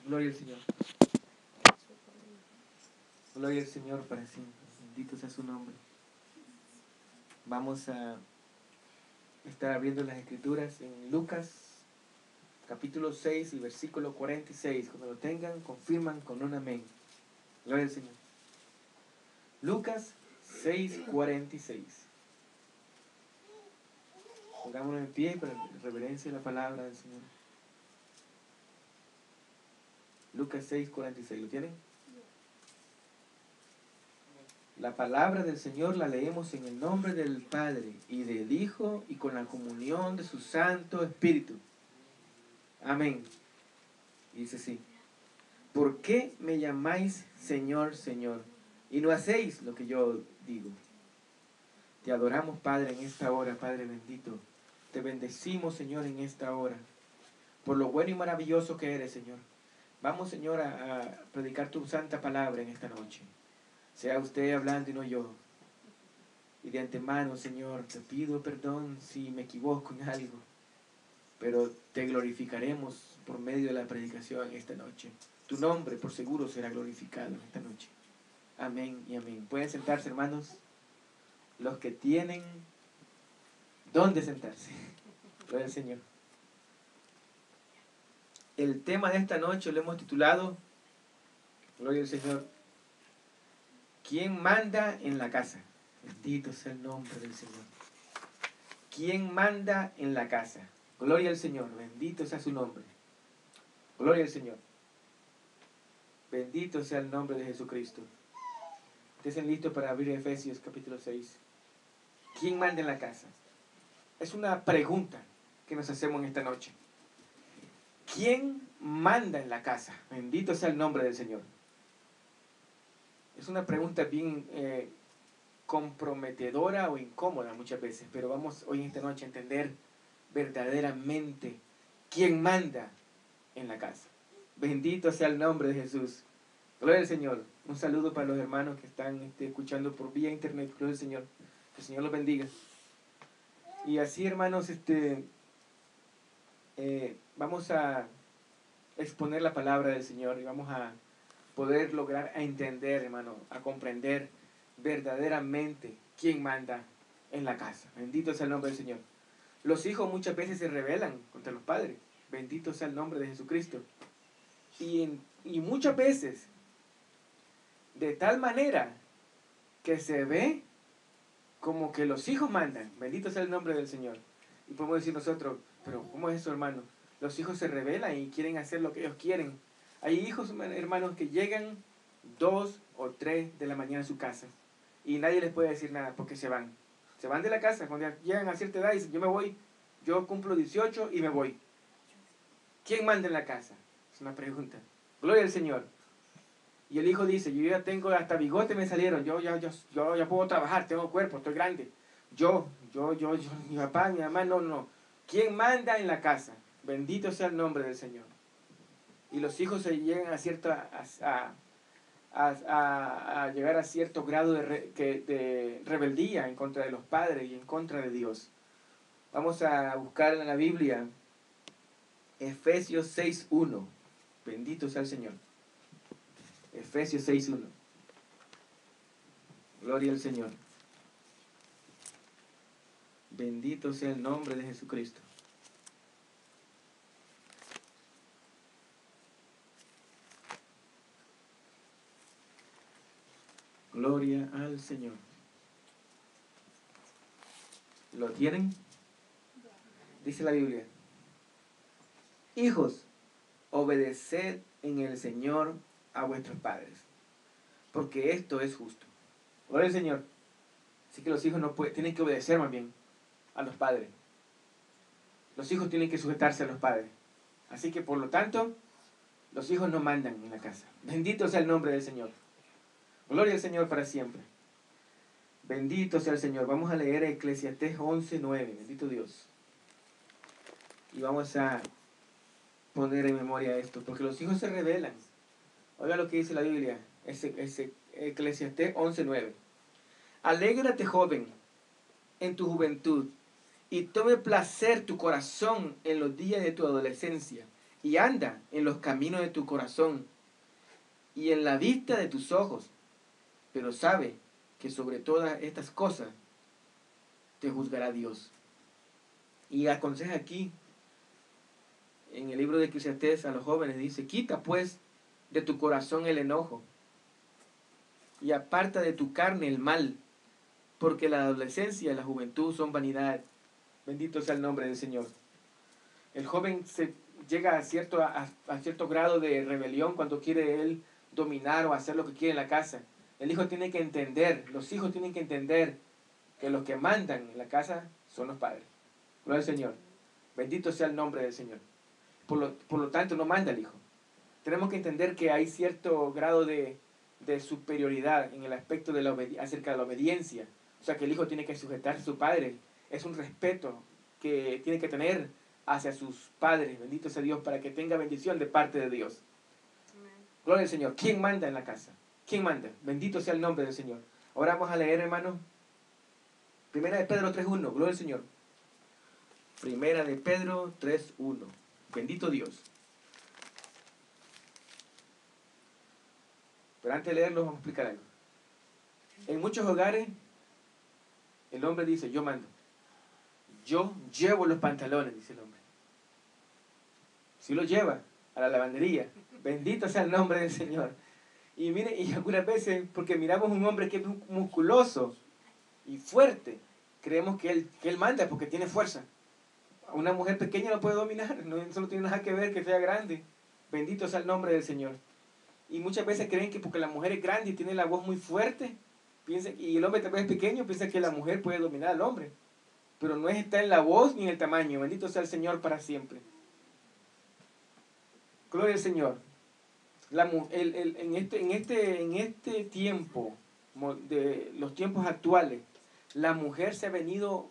Gloria al Señor. Gloria al Señor para siempre. Bendito sea su nombre. Vamos a estar abriendo las escrituras en Lucas capítulo 6 y versículo 46. Cuando lo tengan, confirman con un amén. Gloria al Señor. Lucas 6:46. Pongámonos en pie para reverencia la palabra del Señor. Lucas 6:46. ¿Lo tienen? La palabra del Señor la leemos en el nombre del Padre y del Hijo y con la comunión de su Santo Espíritu. Amén. Dice así: ¿por qué me llamáis Señor, Señor, y no hacéis lo que yo digo? Te adoramos, Padre, en esta hora, Padre bendito. Te bendecimos, Señor, en esta hora, por lo bueno y maravilloso que eres, Señor. Vamos, Señor, a predicar tu santa palabra en esta noche. Sea usted hablando y no yo. Y de antemano, Señor, te pido perdón si me equivoco en algo, pero te glorificaremos por medio de la predicación esta noche. Tu nombre, por seguro, será glorificado esta noche. Amén y amén. Pueden sentarse, hermanos, los que tienen dónde sentarse. Gloria al Señor. El tema de esta noche lo hemos titulado, gloria al Señor, ¿quién manda en la casa? Bendito sea el nombre del Señor. ¿Quién manda en la casa? Gloria al Señor, bendito sea su nombre. Gloria al Señor. Bendito sea el nombre de Jesucristo. Estén listos para abrir Efesios capítulo 6. ¿Quién manda en la casa? Es una pregunta que nos hacemos en esta noche. ¿Quién manda en la casa? Bendito sea el nombre del Señor. Es una pregunta bien comprometedora o incómoda muchas veces, pero vamos hoy en esta noche a entender verdaderamente quién manda en la casa. Bendito sea el nombre de Jesús. Gloria al Señor. Un saludo para los hermanos que están escuchando por vía internet. Gloria al Señor. Que el Señor los bendiga. Y así, hermanos, vamos a exponer la palabra del Señor y vamos a poder lograr a entender, hermano, a comprender verdaderamente quién manda en la casa. Bendito sea el nombre del Señor. Los hijos muchas veces se rebelan contra los padres. Bendito sea el nombre de Jesucristo. Y muchas veces, de tal manera que se ve como que los hijos mandan. Bendito sea el nombre del Señor. Y podemos decir nosotros, pero ¿cómo es eso, hermano? Los hijos se rebelan y quieren hacer lo que ellos quieren. Hay hijos, hermanos, que llegan 2 o 3 de la mañana a su casa y nadie les puede decir nada porque se van. Se van de la casa cuando llegan a cierta edad y dicen, yo me voy, yo cumplo 18 y me voy. ¿Quién manda en la casa? Es una pregunta. Gloria al Señor. Y el hijo dice, yo ya tengo hasta bigote me salieron, yo ya puedo trabajar, tengo cuerpo, estoy grande. Mi papá, mi mamá, no. ¿Quién manda en la casa? Bendito sea el nombre del Señor. Y los hijos se llegan a llegar a cierto grado de rebeldía en contra de los padres y en contra de Dios. Vamos a buscar en la Biblia Efesios 6:1. Bendito sea el Señor. Efesios 6:1. Gloria al Señor. Bendito sea el nombre de Jesucristo. Gloria al Señor. ¿Lo tienen? Dice la Biblia: hijos, obedeced en el Señor a vuestros padres, porque esto es justo. Gloria al Señor. Así que los hijos tienen que obedecer más bien a los padres. Los hijos tienen que sujetarse a los padres. Así que por lo tanto, los hijos no mandan en la casa. Bendito sea el nombre del Señor. Gloria al Señor para siempre. Bendito sea el Señor. Vamos a leer Eclesiastés 11:9. Bendito Dios. Y vamos a poner en memoria esto, porque los hijos se rebelan. Oiga lo que dice la Biblia, ese Eclesiastés 11:9. Alégrate, joven, en tu juventud, y tome placer tu corazón en los días de tu adolescencia, y anda en los caminos de tu corazón y en la vista de tus ojos, pero sabe que sobre todas estas cosas te juzgará Dios. Y aconseja aquí, en el libro de Eclesiastés a los jóvenes, dice, quita pues de tu corazón el enojo y aparta de tu carne el mal, porque la adolescencia y la juventud son vanidad. Bendito sea el nombre del Señor. El joven llega a cierto grado de rebelión cuando quiere él dominar o hacer lo que quiere en la casa. El hijo tiene que entender, los hijos tienen que entender que los que mandan en la casa son los padres. Gloria al Señor. Bendito sea el nombre del Señor. Por lo tanto, no manda el hijo. Tenemos que entender que hay cierto grado de superioridad en el aspecto de acerca de la obediencia. O sea, que el hijo tiene que sujetarse a su padre. Es un respeto que tiene que tener hacia sus padres. Bendito sea Dios, para que tenga bendición de parte de Dios. Amén. Gloria al Señor. ¿Quién manda en la casa? ¿Quién manda? Bendito sea el nombre del Señor. Ahora vamos a leer, hermanos, Primera de Pedro 3.1. Gloria al Señor. Primera de Pedro 3.1. Bendito Dios. Pero antes de leerlo, vamos a explicar algo. En muchos hogares, el hombre dice, yo mando. Yo llevo los pantalones, dice el hombre. Si lo lleva a la lavandería, bendito sea el nombre del Señor. Y mire, y algunas veces, porque miramos un hombre que es musculoso y fuerte, creemos que él manda porque tiene fuerza. A una mujer pequeña no puede dominar, eso no tiene nada que ver que sea grande. Bendito sea el nombre del Señor. Y muchas veces creen que porque la mujer es grande y tiene la voz muy fuerte, y el hombre también es pequeño, piensa que la mujer puede dominar al hombre. Pero no está en la voz ni en el tamaño. Bendito sea el Señor para siempre. Gloria al Señor. En este tiempo, de los tiempos actuales, la mujer se ha venido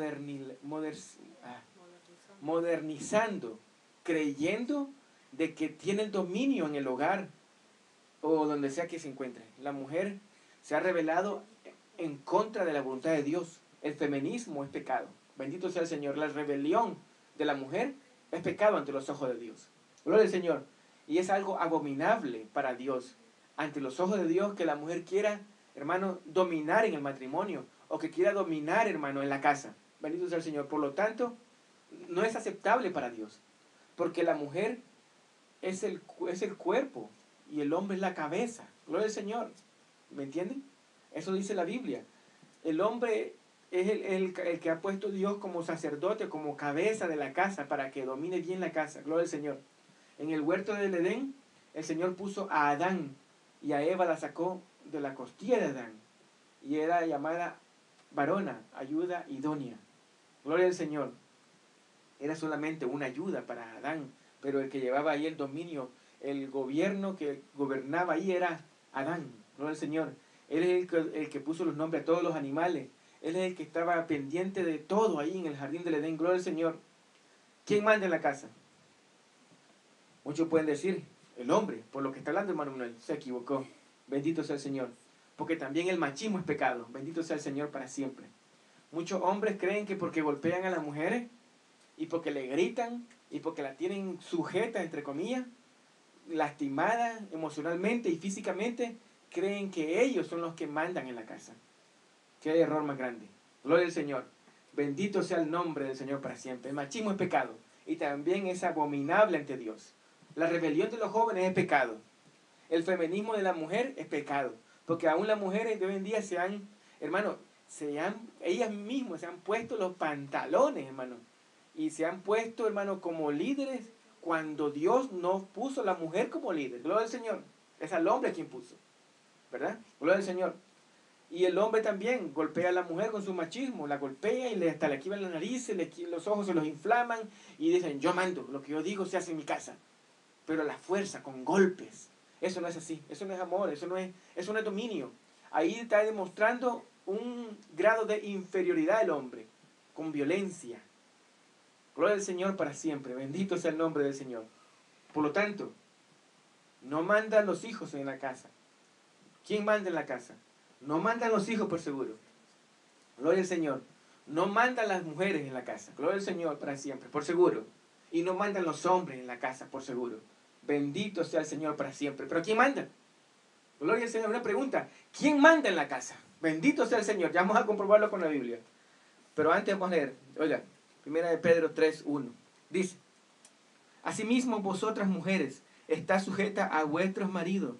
modernizando, creyendo de que tiene el dominio en el hogar o donde sea que se encuentre. La mujer se ha rebelado en contra de la voluntad de Dios. El feminismo es pecado. Bendito sea el Señor. La rebelión de la mujer es pecado ante los ojos de Dios. Gloria al Señor. Y es algo abominable para Dios, ante los ojos de Dios, que la mujer quiera, hermano, dominar en el matrimonio, o que quiera dominar, hermano, en la casa. Bendito sea el Señor. Por lo tanto, no es aceptable para Dios, porque la mujer es el cuerpo y el hombre es la cabeza. Gloria al Señor. ¿Me entienden? Eso dice la Biblia. El hombre es el que ha puesto Dios como sacerdote, como cabeza de la casa, para que domine bien la casa. Gloria al Señor. En el huerto del Edén, el Señor puso a Adán, y a Eva la sacó de la costilla de Adán, y era llamada varona, ayuda idónea. Gloria al Señor. Era solamente una ayuda para Adán, pero el que llevaba ahí el dominio, el gobierno que gobernaba ahí era Adán. Gloria al Señor. Él es el que puso los nombres a todos los animales. Él es el que estaba pendiente de todo ahí en el jardín del Edén. Gloria al Señor. ¿Quién manda en la casa? Muchos pueden decir, el hombre, por lo que está hablando hermano Manuel, se equivocó. Bendito sea el Señor. Porque también el machismo es pecado. Bendito sea el Señor para siempre. Muchos hombres creen que porque golpean a las mujeres, y porque le gritan, y porque la tienen sujeta, entre comillas, lastimada emocionalmente y físicamente, creen que ellos son los que mandan en la casa. Qué error más grande. Gloria al Señor. Bendito sea el nombre del Señor para siempre. El machismo es pecado y también es abominable ante Dios. La rebelión de los jóvenes es pecado. El feminismo de la mujer es pecado. Porque aún las mujeres de hoy en día ellas mismas se han puesto los pantalones, hermano. Y se han puesto, hermano, como líderes cuando Dios no puso a la mujer como líder. Gloria al Señor. Es al hombre quien puso. ¿Verdad? Gloria al Señor. Y el hombre también golpea a la mujer con su machismo, la golpea y hasta le quiebran la nariz, los ojos se los inflaman y dicen, yo mando, lo que yo digo se hace en mi casa. Pero a la fuerza, con golpes. Eso no es así, eso no es amor, eso no es dominio. Ahí está demostrando un grado de inferioridad del hombre, con violencia. Gloria al Señor para siempre, bendito sea el nombre del Señor. Por lo tanto, no mandan los hijos en la casa. ¿Quién manda en la casa? No mandan los hijos por seguro. Gloria al Señor. No mandan las mujeres en la casa. Gloria al Señor para siempre, por seguro. Y no mandan los hombres en la casa, por seguro. Bendito sea el Señor para siempre. ¿Pero quién manda? Gloria al Señor. Una pregunta. ¿Quién manda en la casa? Bendito sea el Señor. Ya vamos a comprobarlo con la Biblia. Pero antes vamos a leer. Oiga, 1 de Pedro 3:1. Dice: Asimismo vosotras mujeres, está sujeta a vuestros maridos,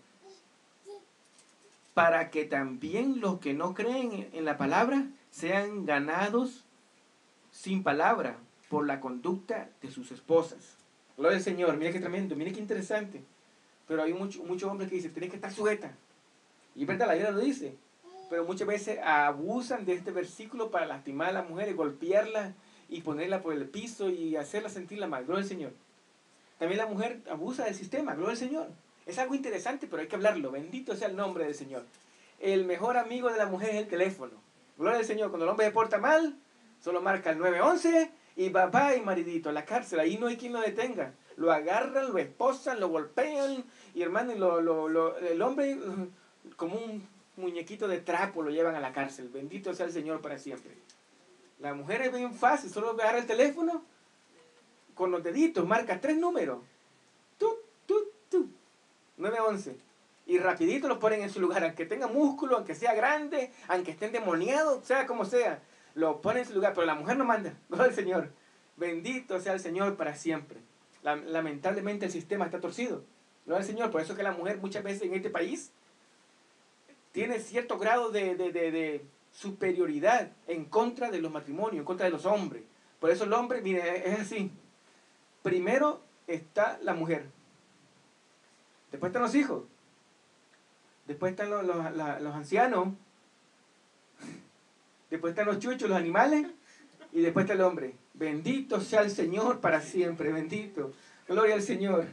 para que también los que no creen en la palabra sean ganados sin palabra por la conducta de sus esposas. Gloria al Señor. Mira qué tremendo, mira qué interesante. Pero hay muchos hombres que dicen, tienes que estar sujeta. Y es verdad, la Biblia lo dice. Pero muchas veces abusan de este versículo para lastimar a la mujer y golpearla y ponerla por el piso y hacerla sentirla mal. Gloria al Señor. También la mujer abusa del sistema. Gloria al Señor. Es algo interesante, pero hay que hablarlo. Bendito sea el nombre del Señor. El mejor amigo de la mujer es el teléfono. Gloria al Señor. Cuando el hombre se porta mal, solo marca el 911 y papá y maridito a la cárcel. Ahí no hay quien lo detenga. Lo agarran, lo esposan, lo golpean y hermano, el hombre como un muñequito de trapo lo llevan a la cárcel. Bendito sea el Señor para siempre. La mujer es bien fácil, solo agarra el teléfono con los deditos, marca 3 números. 911. Y rapidito los ponen en su lugar, aunque tenga músculo, aunque sea grande, aunque estén demoniados, sea como sea, lo ponen en su lugar, pero la mujer no manda. Gloria al Señor. Bendito sea el Señor para siempre. Lamentablemente el sistema está torcido. Gloria al Señor. Por eso es que la mujer muchas veces en este país tiene cierto grado de superioridad en contra de los matrimonios, en contra de los hombres. Por eso el hombre, mire, es así. Primero está la mujer. Después están los hijos. Después están los ancianos. Después están los chuchos, los animales. Y después está el hombre. Bendito sea el Señor para siempre. Bendito. Gloria al Señor.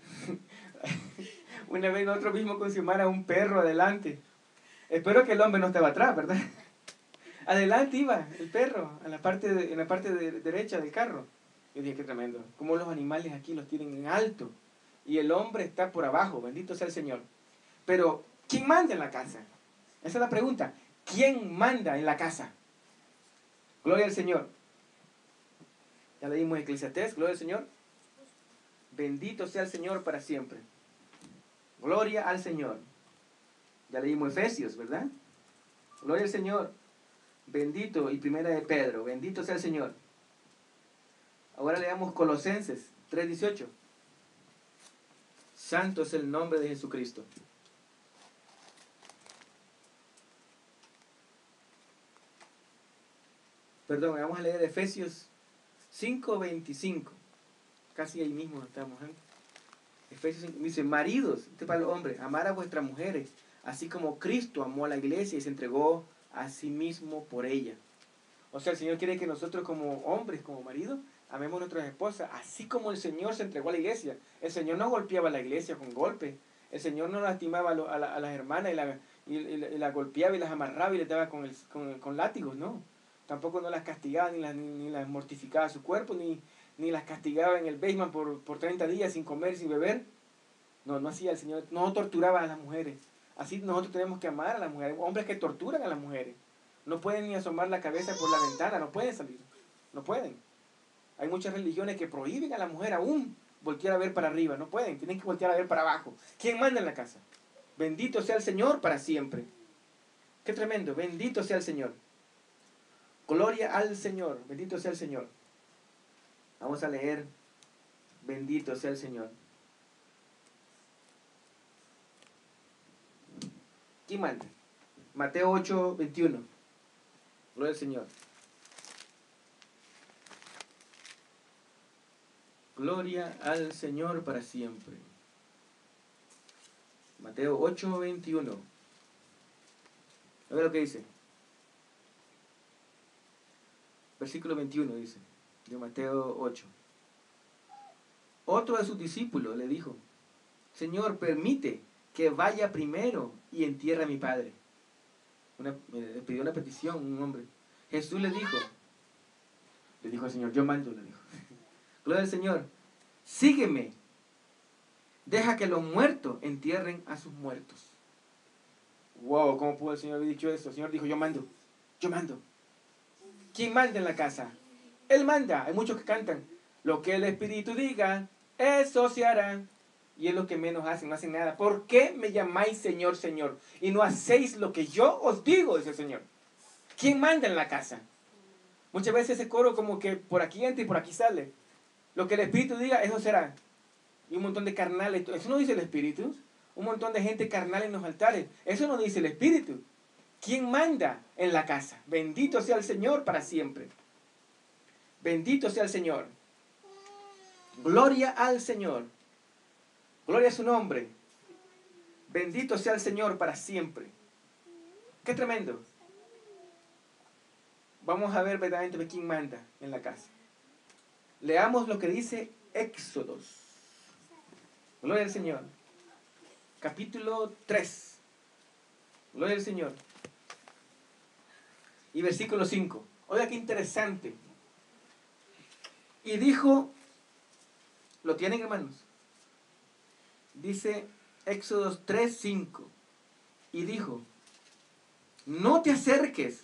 Una vez nosotros mismos con Xiomara un perro adelante. Espero que el hombre no estaba atrás, ¿verdad? Adelante iba el perro, en la parte derecha del carro. Yo dije, qué tremendo. Como los animales aquí los tienen en alto. Y el hombre está por abajo. Bendito sea el Señor. Pero, ¿quién manda en la casa? Esa es la pregunta. ¿Quién manda en la casa? Gloria al Señor. Ya leímos Eclesiastés, gloria al Señor. Bendito sea el Señor para siempre. Gloria al Señor. Ya leímos Efesios, ¿verdad? Gloria al Señor. Bendito, y 1 de Pedro. Bendito sea el Señor. Ahora leamos Colosenses 3:18. Santo es el nombre de Jesucristo. Perdón, vamos a leer Efesios 5:25. Casi ahí mismo estamos, ¿eh? Efesios 5, dice, maridos, este es para los hombres, amar a vuestras mujeres, así como Cristo amó a la iglesia y se entregó a sí mismo por ella. O sea, el Señor quiere que nosotros como hombres, como maridos, amemos a nuestras esposas, así como el Señor se entregó a la iglesia. El Señor no golpeaba a la iglesia con golpes. El Señor no lastimaba a las hermanas y las golpeaba y las amarraba y les daba con látigos, no. Tampoco no las castigaba ni las mortificaba a su cuerpo, ni las castigaba en el basement por 30 días sin comer, sin beber. No, no hacía el Señor. No torturaba a las mujeres. Así nosotros tenemos que amar a las mujeres. Hombres que torturan a las mujeres. No pueden ni asomar la cabeza por la ventana, no pueden salir. No pueden. Hay muchas religiones que prohíben a la mujer aún voltear a ver para arriba. No pueden, tienen que voltear a ver para abajo. ¿Quién manda en la casa? Bendito sea el Señor para siempre. Qué tremendo. Bendito sea el Señor. Gloria al Señor. Bendito sea el Señor. Vamos a leer. Bendito sea el Señor. ¿Quién manda? Mateo 8:21. Gloria al Señor. Gloria al Señor para siempre. Mateo 8:21. A ver lo que dice. Versículo 21 dice, de Mateo 8. Otro de sus discípulos le dijo, Señor, permite que vaya primero y entierre a mi padre. Le pidió una petición un hombre. Jesús le dijo al Señor, yo mando, le dijo. Gloria al Señor, sígueme. Deja que los muertos entierren a sus muertos. Wow, ¿cómo pudo el Señor haber dicho eso? El Señor dijo, yo mando. ¿Quién manda en la casa? Él manda. Hay muchos que cantan, Lo que el Espíritu diga, eso se hará. Y es lo que menos hacen, no hacen nada. ¿Por qué me llamáis Señor, Señor? Y no hacéis lo que yo os digo, dice el Señor. ¿Quién manda en la casa? Muchas veces ese coro como que por aquí entra y por aquí sale. Lo que el Espíritu diga, eso será. Y un montón de carnales. Eso no dice el Espíritu. Un montón de gente carnal en los altares. Eso no dice el Espíritu. ¿Quién manda en la casa? Bendito sea el Señor para siempre. Bendito sea el Señor. Gloria al Señor. Gloria a su nombre. Bendito sea el Señor para siempre. Qué tremendo. Vamos a ver verdaderamente quién manda en la casa. Leamos lo que dice Éxodos. Gloria al Señor. Capítulo 3. Gloria al Señor. Y versículo 5. Oiga qué interesante. Y dijo, ¿lo tienen, hermanos? Dice Éxodos 3:5. Y dijo, no te acerques,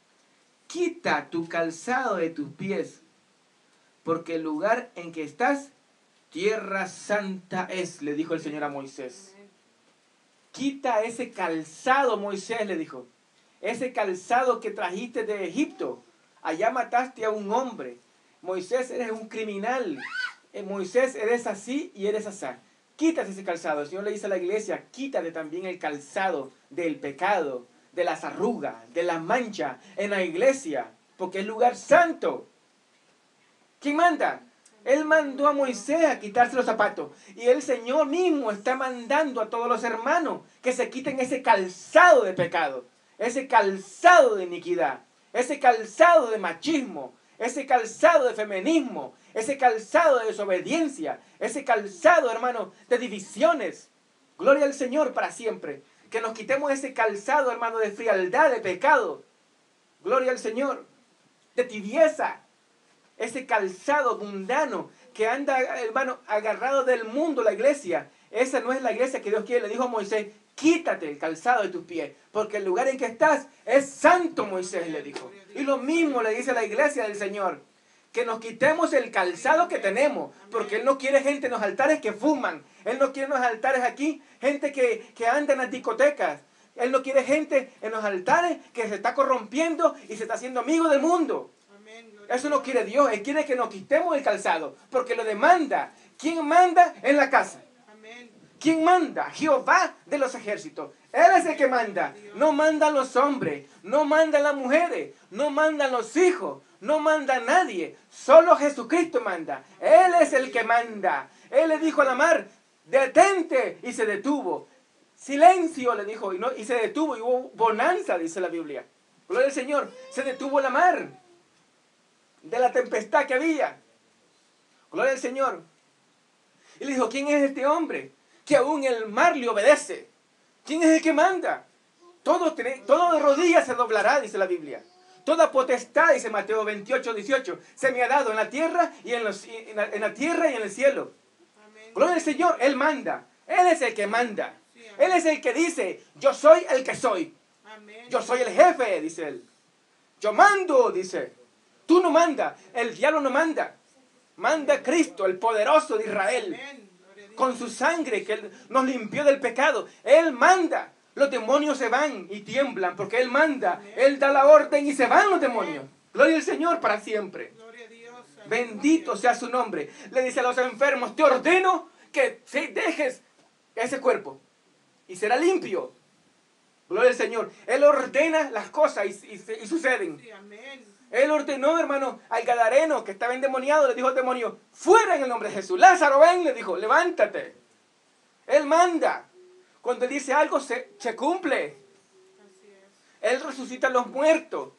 quita tu calzado de tus pies, porque el lugar en que estás, tierra santa es, le dijo el Señor a Moisés. Quita ese calzado, Moisés, le dijo. Ese calzado que trajiste de Egipto. Allá mataste a un hombre. Moisés, eres un criminal. Moisés, eres así y eres asá. Quítate ese calzado. El Señor le dice a la iglesia, quítate también el calzado del pecado, de las arrugas, de las manchas en la iglesia, porque es lugar santo. ¿Quién manda? Él mandó a Moisés a quitarse los zapatos. Y el Señor mismo está mandando a todos los hermanos que se quiten ese calzado de pecado, ese calzado de iniquidad, ese calzado de machismo, ese calzado de feminismo, ese calzado de desobediencia, ese calzado, hermano, de divisiones. Gloria al Señor para siempre. Que nos quitemos ese calzado, hermano, de frialdad, de pecado. Gloria al Señor. De tibieza. Ese calzado mundano que anda, hermano, agarrado del mundo, la iglesia. Esa no es la iglesia que Dios quiere. Le dijo a Moisés, quítate el calzado de tus pies, porque el lugar en que estás es santo, Moisés le dijo. Y lo mismo le dice a la iglesia del Señor, que nos quitemos el calzado que tenemos, porque Él no quiere gente en los altares que fuman. Él no quiere en los altares aquí gente que anda en las discotecas. Él no quiere gente en los altares que se está corrompiendo y se está haciendo amigo del mundo. Eso no quiere Dios. Él quiere que nos quitemos el calzado, porque lo demanda. ¿Quién manda en la casa? ¿Quién manda? Jehová de los ejércitos. Él es el que manda. No mandan los hombres, no mandan las mujeres, no mandan los hijos, no manda nadie. Solo Jesucristo manda. Él es el que manda. Él le dijo a la mar, detente, y se detuvo. Silencio, le dijo, y se detuvo, y hubo bonanza, dice la Biblia. Gloria al Señor. Se detuvo la mar de la tempestad que había. Gloria al Señor. Y le dijo, ¿quién es este hombre que aún el mar le obedece? ¿Quién es el que manda? Todo de rodillas se doblará, dice la Biblia. Toda potestad, dice Mateo 28:18, se me ha dado en la tierra y en la tierra y en el cielo. Amén. Gloria al Señor, Él manda. Él es el que manda. Sí, Él es el que dice, yo soy el que soy. Amén. Yo soy el jefe, dice Él. Yo mando, dice. Tú no mandas, el diablo no manda. Manda Cristo, el poderoso de Israel. Amén. Con su sangre que Él nos limpió del pecado. Él manda. Los demonios se van y tiemblan porque Él manda. Él da la orden y se van los demonios. Gloria al Señor para siempre. Bendito sea su nombre. Le dice a los enfermos, te ordeno que dejes ese cuerpo y será limpio. Gloria al Señor. Él ordena las cosas y suceden. Él ordenó, hermano, al gadareno que estaba endemoniado, le dijo al demonio, fuera en el nombre de Jesús. Lázaro, ven, le dijo, levántate. Él manda. Cuando Él dice algo, se cumple. Él resucita a los muertos.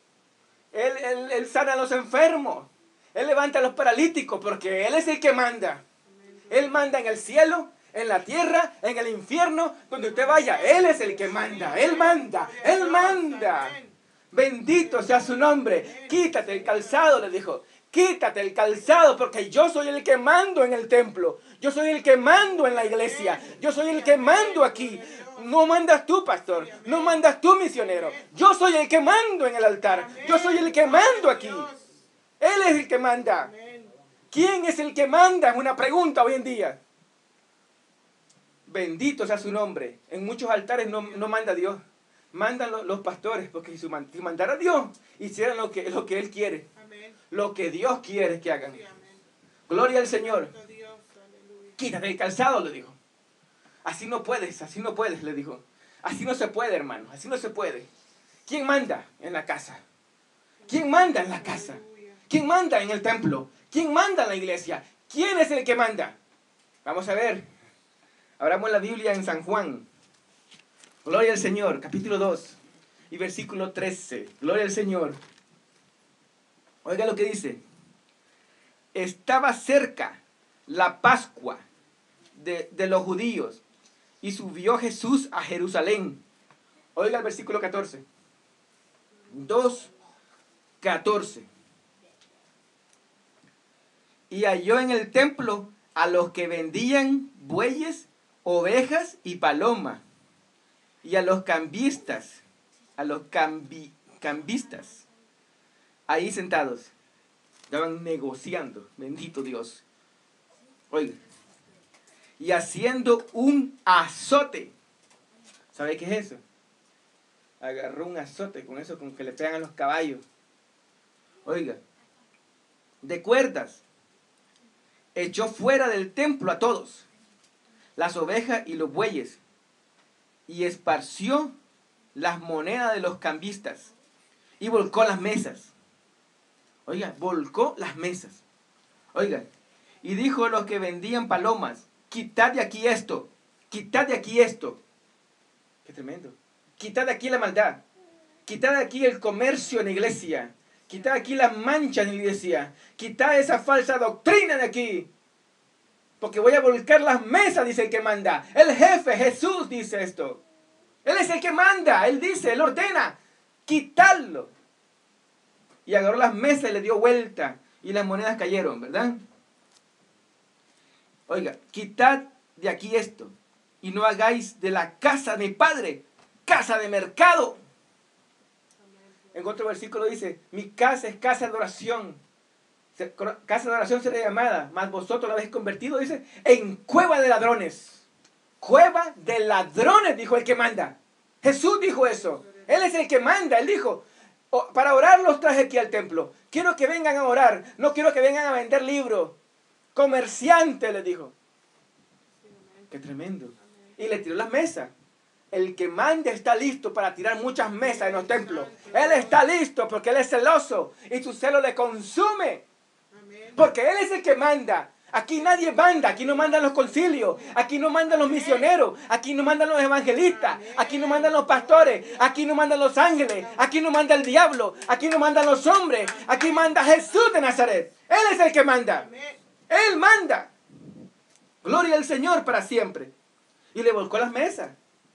Él sana a los enfermos. Él levanta a los paralíticos, porque Él es el que manda. Él manda en el cielo, en la tierra, en el infierno, donde usted vaya. Él es el que manda. Él manda. Él manda. Bendito sea su nombre. Quítate el calzado, le dijo. Quítate el calzado, porque yo soy el que mando en el templo. Yo soy el que mando en la iglesia. Yo soy el que mando aquí. No mandas tú, pastor. No mandas tú, misionero. Yo soy el que mando en el altar. Yo soy el que mando aquí. Él es el que manda. ¿Quién es el que manda? Es una pregunta hoy en día. Bendito sea su nombre. En muchos altares no manda Dios. Mandan los pastores, porque si mandara Dios, hicieran lo que Él quiere. Amén. Lo que Dios quiere que hagan. Sí, amén. Gloria al Señor. Santo Dios, aleluya. Quítate el calzado, le dijo. Así no puedes, le dijo. Así no se puede, hermano, así no se puede. ¿Quién manda en la casa? ¿Quién manda en la casa? Aleluya. ¿Quién manda en el templo? ¿Quién manda en la iglesia? ¿Quién es el que manda? Vamos a ver. Abramos la Biblia en San Juan. Gloria al Señor, capítulo 2 y versículo 13. Gloria al Señor. Oiga lo que dice. Estaba cerca la Pascua de los judíos y subió Jesús a Jerusalén. Oiga el versículo 14. 2:14. Y halló en el templo a los que vendían bueyes, ovejas y palomas, y a los cambistas, cambistas, ahí sentados, estaban negociando, bendito Dios. Oiga, y haciendo un azote. ¿Sabe qué es eso? Agarró un azote con eso, con que le pegan a los caballos. Oiga, de cuerdas. Echó fuera del templo a todos, las ovejas y los bueyes, y esparció las monedas de los cambistas, y volcó las mesas. Oiga, volcó las mesas. Oiga, y dijo a los que vendían palomas, quitad de aquí esto, quitad de aquí esto. Qué tremendo. Quitad de aquí la maldad, quitad de aquí el comercio en la iglesia, quitad aquí las manchas en la iglesia, quitad esa falsa doctrina de aquí. Porque voy a volcar las mesas, dice el que manda. El jefe, Jesús, dice esto. Él es el que manda, Él dice, Él ordena, quitarlo. Y agarró las mesas y le dio vuelta. Y las monedas cayeron, ¿verdad? Oiga, quitad de aquí esto. Y no hagáis de la casa de mi padre casa de mercado. En otro versículo dice, mi casa es casa de oración. Casa de oración será llamada, mas vosotros la habéis convertido, dice, en cueva de ladrones. Cueva de ladrones, dijo el que manda. Jesús dijo eso. Él es el que manda. Él dijo, para orar los traje aquí al templo. Quiero que vengan a orar. No quiero que vengan a vender libros. Comerciante, le dijo. Qué tremendo. Y le tiró las mesas. El que manda está listo para tirar muchas mesas en los templos. Él está listo porque Él es celoso. Y su celo le consume. Porque Él es el que manda. Aquí nadie manda. Aquí no mandan los concilios. Aquí no mandan los misioneros. Aquí no mandan los evangelistas. Aquí no mandan los pastores. Aquí no mandan los ángeles. Aquí no manda el diablo. Aquí no mandan los hombres. Aquí manda Jesús de Nazaret. Él es el que manda. Él manda. Gloria al Señor para siempre. Y le volcó las mesas.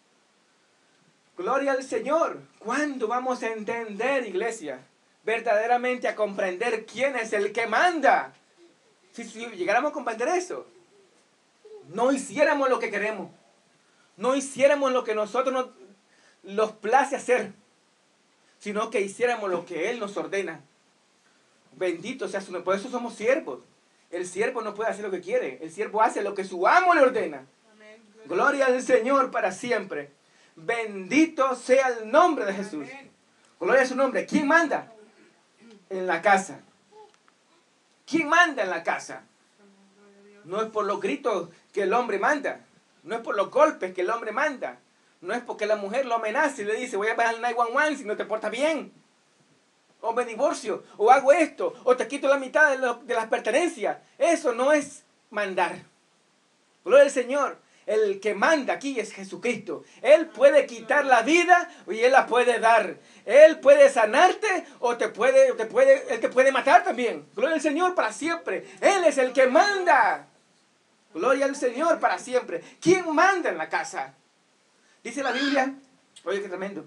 Gloria al Señor. ¿Cuándo vamos a entender, iglesia? Verdaderamente a comprender quién es el que manda. Si llegáramos a comprender eso, no hiciéramos lo que queremos. No hiciéramos lo que nosotros nos place hacer, sino que hiciéramos lo que Él nos ordena. Bendito sea su nombre. Por eso somos siervos. El siervo no puede hacer lo que quiere. El siervo hace lo que su amo le ordena. Amén. Gloria al Señor para siempre. Bendito sea el nombre de Jesús. Gloria a su nombre. ¿Quién manda? En la casa. ¿Quién manda en la casa? No es por los gritos que el hombre manda. No es por los golpes que el hombre manda. No es porque la mujer lo amenaza y le dice, voy a pagar el 911 si no te portas bien. O me divorcio, o hago esto, o te quito la mitad de las pertenencias. Eso no es mandar. Gloria al Señor. El que manda aquí es Jesucristo. Él puede quitar la vida y Él la puede dar. Él puede sanarte o Él te puede matar también. Gloria al Señor para siempre. Él es el que manda. Gloria al Señor para siempre. ¿Quién manda en la casa? Dice la Biblia. Oye, qué tremendo.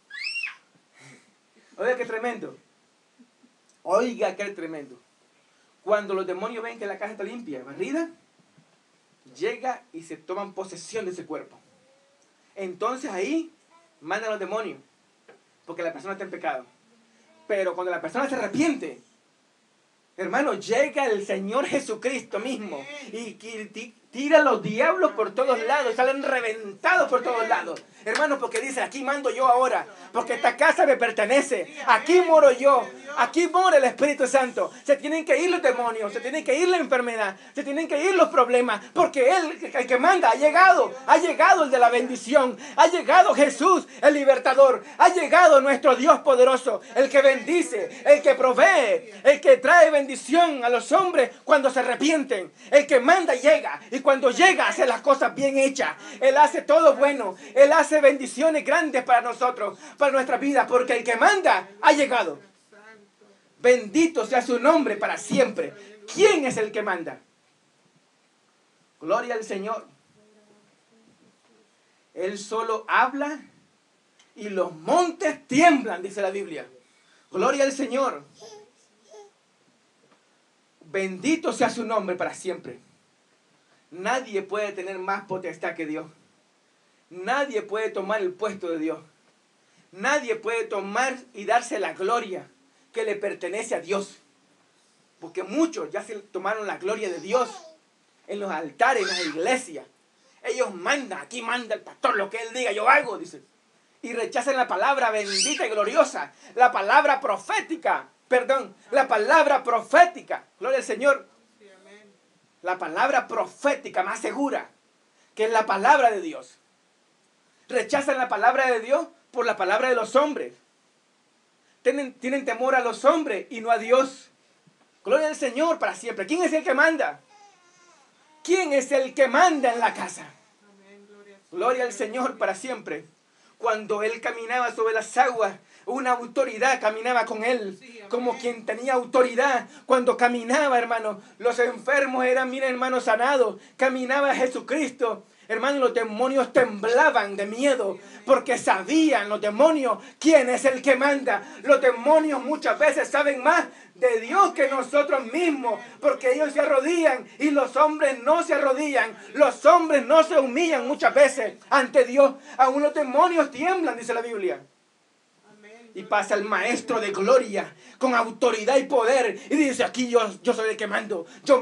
Oiga, qué tremendo. Oiga, qué tremendo. Cuando los demonios ven que la casa está limpia, barrida, llega y se toman posesión de ese cuerpo. Entonces ahí mandan a los demonios, porque la persona está en pecado. Pero cuando la persona se arrepiente, Hermano, llega el Señor Jesucristo mismo y tira a los diablos por todos lados, salen reventados por todos lados. Hermano, porque dice, aquí mando yo ahora, porque esta casa me pertenece, aquí moro yo, aquí mora el Espíritu Santo. Se tienen que ir los demonios, se tienen que ir la enfermedad, se tienen que ir los problemas, porque Él, el que manda, ha llegado el de la bendición, ha llegado Jesús, el libertador, ha llegado nuestro Dios poderoso, el que bendice, el que provee, el que trae bendición a los hombres cuando se arrepienten. El que manda llega, y cuando llega hace las cosas bien hechas. Él hace todo bueno, Él hace bendiciones grandes para nosotros, para nuestra vida, porque el que manda ha llegado. Bendito sea su nombre para siempre. ¿Quién es el que manda? Gloria al Señor. Él solo habla y los montes tiemblan, dice la Biblia. Gloria al Señor. Bendito sea su nombre para siempre. Nadie puede tener más potestad que Dios. Nadie puede tomar el puesto de Dios. Nadie puede tomar y darse la gloria que le pertenece a Dios. Porque muchos ya se tomaron la gloria de Dios en los altares, en las iglesias. Ellos mandan, aquí manda el pastor, lo que él diga, yo hago, dice. Y rechazan la palabra bendita y gloriosa, la palabra profética, la palabra profética, gloria al Señor. La palabra profética más segura, que es la palabra de Dios. Rechazan la palabra de Dios por la palabra de los hombres. Tienen temor a los hombres y no a Dios. Gloria al Señor para siempre. ¿Quién es el que manda? ¿Quién es el que manda en la casa? Gloria al Señor para siempre. Cuando Él caminaba sobre las aguas, una autoridad caminaba con Él, como quien tenía autoridad. Cuando caminaba, hermano, los enfermos eran, mira, hermano, sanados. Caminaba Jesucristo. Hermano, los demonios temblaban de miedo porque sabían los demonios quién es el que manda. Los demonios muchas veces saben más de Dios que nosotros mismos, porque ellos se arrodillan y los hombres no se arrodillan. Los hombres no se humillan muchas veces ante Dios. Aún los demonios tiemblan, dice la Biblia. Y pasa el maestro de gloria con autoridad y poder y dice, aquí yo soy el que mando,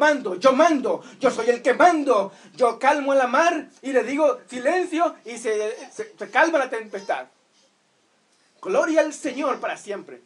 yo soy el que mando. Yo calmo a la mar y le digo silencio y se calma la tempestad. Gloria al Señor para siempre.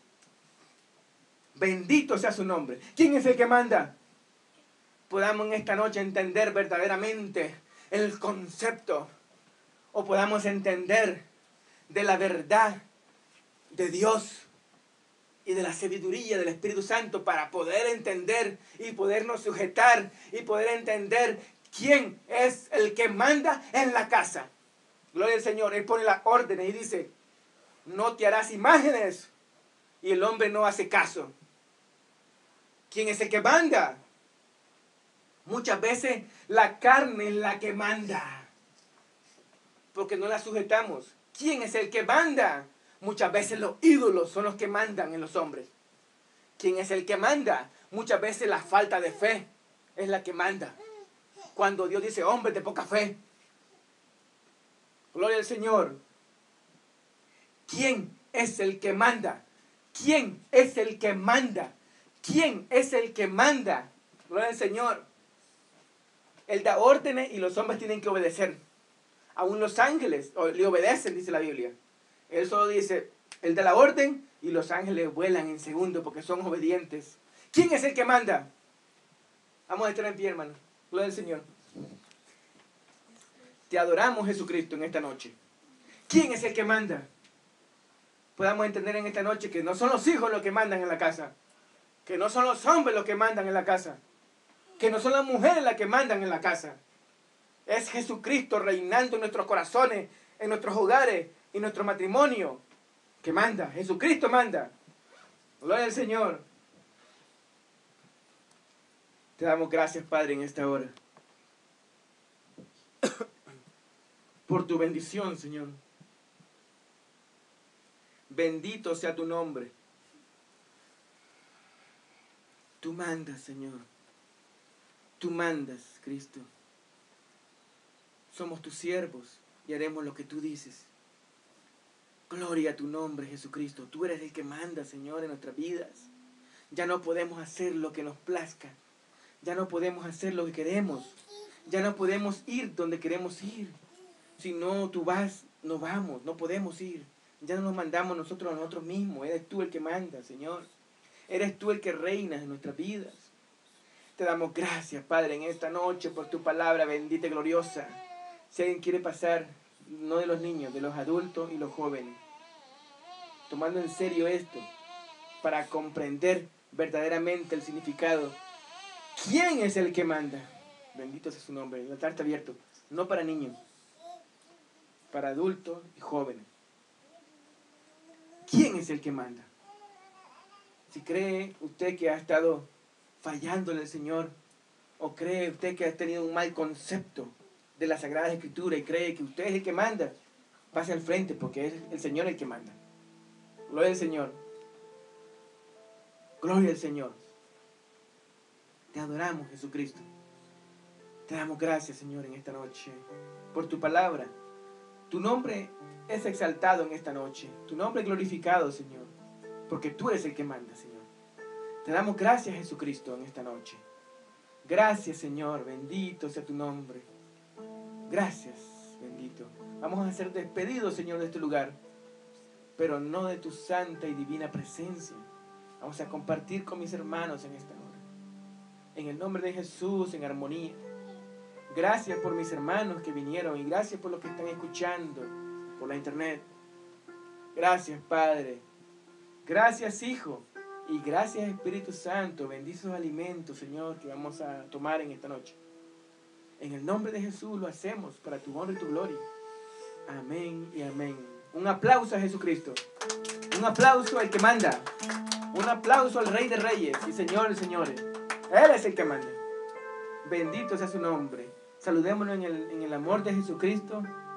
Bendito sea su nombre. ¿Quién es el que manda? Podamos en esta noche entender verdaderamente el concepto, o podamos entender de la verdad de Dios y de la sabiduría del Espíritu Santo para poder entender y podernos sujetar y poder entender quién es el que manda en la casa. Gloria al Señor. Él pone las órdenes y dice, no te harás imágenes, y el hombre no hace caso. ¿Quién es el que manda? Muchas veces la carne es la que manda, porque no la sujetamos. ¿Quién es el que manda? Muchas veces los ídolos son los que mandan en los hombres. ¿Quién es el que manda? Muchas veces la falta de fe es la que manda. Cuando Dios dice, hombre de poca fe. Gloria al Señor. ¿Quién es el que manda? ¿Quién es el que manda? ¿Quién es el que manda? Gloria al Señor. Él da órdenes y los hombres tienen que obedecer. Aún los ángeles le obedecen, dice la Biblia. Él solo dice, Él da la orden y los ángeles vuelan en segundo porque son obedientes. ¿Quién es el que manda? Vamos a estar en pie, hermano. Gloria al Señor. Te adoramos, Jesucristo, en esta noche. ¿Quién es el que manda? Podamos entender en esta noche que no son los hijos los que mandan en la casa. Que no son los hombres los que mandan en la casa. Que no son las mujeres las que mandan en la casa. Es Jesucristo reinando en nuestros corazones, en nuestros hogares, y nuestro matrimonio, que manda. Jesucristo manda. Gloria al Señor. Te damos gracias, Padre, en esta hora. Por tu bendición, Señor. Bendito sea tu nombre. Tú mandas, Señor. Tú mandas, Cristo. Somos tus siervos y haremos lo que tú dices. Gloria a tu nombre, Jesucristo. Tú eres el que manda, Señor, en nuestras vidas. Ya no podemos hacer lo que nos plazca. Ya no podemos hacer lo que queremos. Ya no podemos ir donde queremos ir. Si no tú vas, no vamos, no podemos ir. Ya no nos mandamos nosotros a nosotros mismos. Eres tú el que manda, Señor. Eres tú el que reinas en nuestras vidas. Te damos gracias, Padre, en esta noche por tu palabra bendita y gloriosa. Si alguien quiere pasar, no de los niños, de los adultos y los jóvenes, tomando en serio esto, para comprender verdaderamente el significado. ¿Quién es el que manda? Bendito sea su nombre. El altar está abierto. No para niños, para adultos y jóvenes. ¿Quién es el que manda? Si cree usted que ha estado fallándole al Señor, o cree usted que ha tenido un mal concepto de la Sagrada Escritura y cree que usted es el que manda, pase al frente porque es el Señor el que manda. Gloria al Señor. Gloria al Señor. Te adoramos, Jesucristo. Te damos gracias, Señor, en esta noche por tu palabra. Tu nombre es exaltado en esta noche. Tu nombre es glorificado, Señor, porque tú eres el que manda, Señor. Te damos gracias, Jesucristo, en esta noche. Gracias, Señor. Bendito sea tu nombre. Gracias, bendito. Vamos a ser despedidos, Señor, de este lugar, pero no de tu santa y divina presencia. Vamos a compartir con mis hermanos en esta hora. En el nombre de Jesús, en armonía. Gracias por mis hermanos que vinieron y gracias por los que están escuchando por la internet. Gracias, Padre. Gracias, Hijo. Y gracias, Espíritu Santo. Bendice los alimentos, Señor, que vamos a tomar en esta noche. En el nombre de Jesús lo hacemos para tu honra y tu gloria. Amén y amén. Un aplauso a Jesucristo. Un aplauso al que manda. Un aplauso al Rey de Reyes y Señor de Señores. Él es el que manda. Bendito sea su nombre. Saludémonos en el amor de Jesucristo.